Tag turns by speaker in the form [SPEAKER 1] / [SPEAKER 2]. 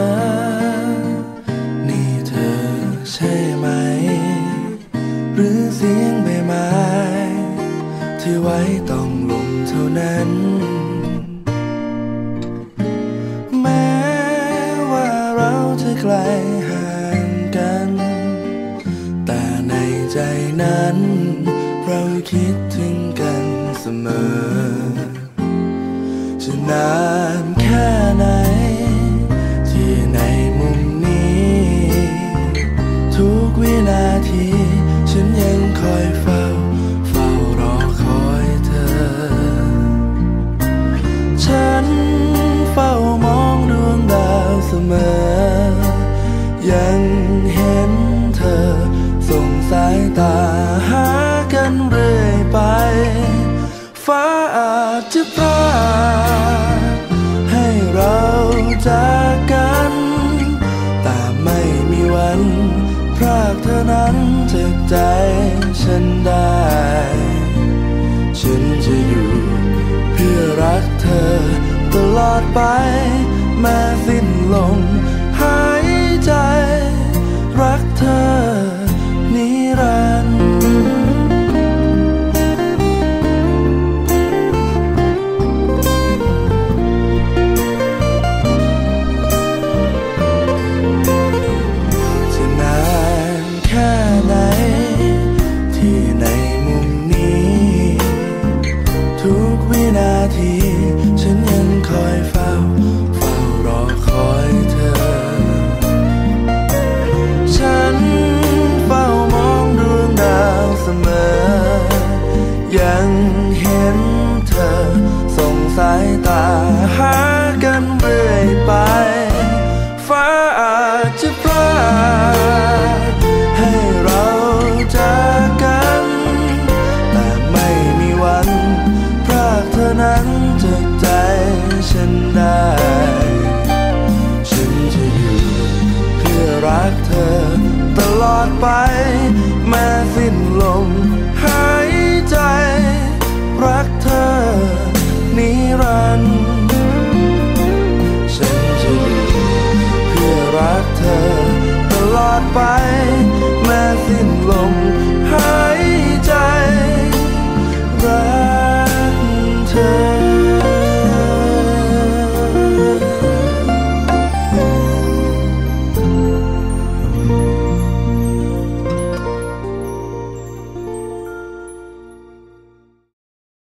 [SPEAKER 1] นี่เธอใช่ไหมหรือเสียงใบไม้ที่ไว้ต้องลมเท่านั้นแม้ว่าเราจะไกลห่างกันแต่ในใจนั้นเราคิดถึงกันเสมอจะนานแค่ไหนที่ในมุมนี้ทุกวินาทีฉันยังคอยเฝ้ารอคอยเธอฉันเฝ้ามองดวงดาวเสมอยังเห็นเธอส่งสายตาหากันเรื่อยไปฟ้าอาจจะพรากให้เราจากกันแต่ไม่มีวันพรากเธอนั้นจากใจฉันได้ฉันจะอยู่เพื่อรักเธอตลอดไปแม้สิ้นลมหายใจรักเธอนิรันดร์ฉันยังคอยเฝ้ารอคอยเธอฉันเฝ้ามองดวงดาวเสมอยังเห็นเธอส่งสายตาหากันเรื่อยไปฟ้าอาจจะพรากให้เราจากกันแต่ไม่มีวันพรากเธอนั้นจากใจฉันได้ฉันจะอยู่เพื่อรักเธอตลอดไปแม้สิ้นลมหายใจรักเธอนิรันดร์ฉันจะอยู่เพื่อรักเธอตลอดไป